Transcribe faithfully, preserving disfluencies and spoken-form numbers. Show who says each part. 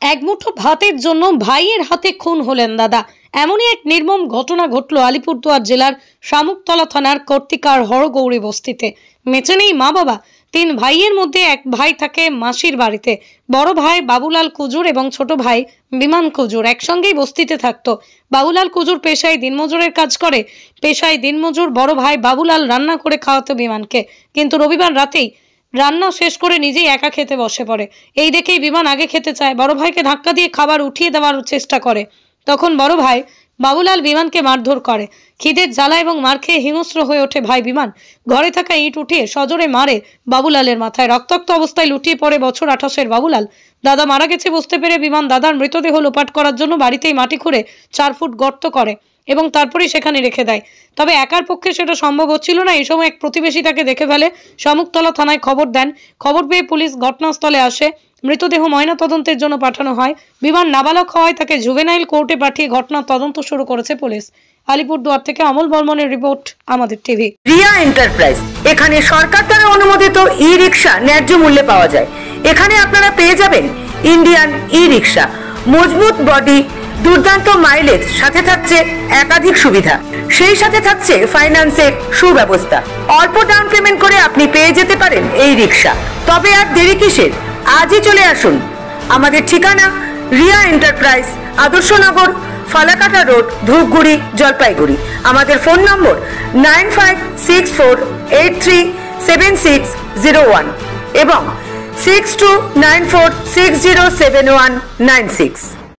Speaker 1: এক মুঠো ভাতের জন্য ভাইয়ের হাতে খুন হলেন দাদা। এমনই এক নির্মম ঘটনা ঘটল আলিপুরদুয়ার জেলার শামুকতলা থানার কর্তিকার হরগৌরী বস্তিতে। মেচে নেই মা বাবা, তিন ভাইয়ের মধ্যে এক ভাই থাকে মাসির বাড়িতে। বড় ভাই বাবুলাল কুজুর এবং ছোট ভাই বিমান কুজুর একসঙ্গেই বস্তিতে থাকতো। বাবুলাল কুজুর পেশায় দিনমজুরের কাজ করে। পেশায় দিনমজুর বড় ভাই বাবুলাল রান্না করে খাওয়াতো বিমানকে, কিন্তু রবিবার রাতেই রান্না শেষ করে নিজেই একা খেতে বসে পড়ে। এই দেখেই বিমান আগে খেতে চায়, বড় ভাইকে ধাক্কা দিয়ে খাবার উঠিয়ে দেওয়ার চেষ্টা করে। তখন বড় ভাই বাবুলাল বিমানকে মারধর করে। খিদের জ্বালা এবং মার খেয়ে হিংস্র হয়ে ওঠে ভাই বিমান। ঘরে থাকা ইট উঠিয়ে সজোরে মারে বাবুলালের মাথায়। রক্তাক্ত অবস্থায় লুটিয়ে পড়ে বছর আঠাশের বাবুলাল। দাদা মারা গেছে বুঝতে পেরে বিমান দাদার মৃতদেহ লোপাট করার জন্য বাড়িতেই মাটি খুঁড়ে চার ফুট গর্ত করে এবং তারপরেই সেখানে রেখে দেয়। তবে একার পক্ষে সেটা সম্ভব হচ্ছিল না। এই সময় এক প্রতিবেশী তাকে দেখে ফেলে, শামুকতলা থানায় খবর দেন। খবর পেয়ে পুলিশ ঘটনাস্থলে আসে। মৃতদেহ ময়না তদন্তের জন্য পাঠানো হয়। বিমান নাবালক হওয়ায় তাকে জুভেনাইল কোর্টে পাঠিয়ে ঘটনার তদন্ত শুরু করেছে পুলিশ। আলিপুরদুয়ার থেকে অমল বর্মনের রিপোর্ট, আমাদের টিভি।
Speaker 2: রিয়া এন্টারপ্রাইজ, এখানে সরকার দ্বারা অনুমোদিত ই রিক্সা ন্যায্য মূল্যে পাওয়া যায়। এখানে আপনারা পেয়ে যাবেন ইন্ডিয়ান ই রিক্সা, মজবুত বডি, দুর্দান্ত মাইলেজ, সাথে থাকছে একাধিক সুবিধা। সেই সাথে থাকছে ফাইন্যান্সের সুব্যবস্থা। অল্প ডাউন পেমেন্ট করে আপনি পেয়ে যেতে পারেন এই রিক্সা। তবে আর দেরি কিসের, আজই চলে আসুন। আমাদের ঠিকানা রিয়া এন্টারপ্রাইজ, আদর্শনগর, ফালাকাটা রোড, ধূপগুড়ি, জলপাইগুড়ি। আমাদের phone number nine five six four eight three seven six zero one এবং six two nine four six zero seven one nine six.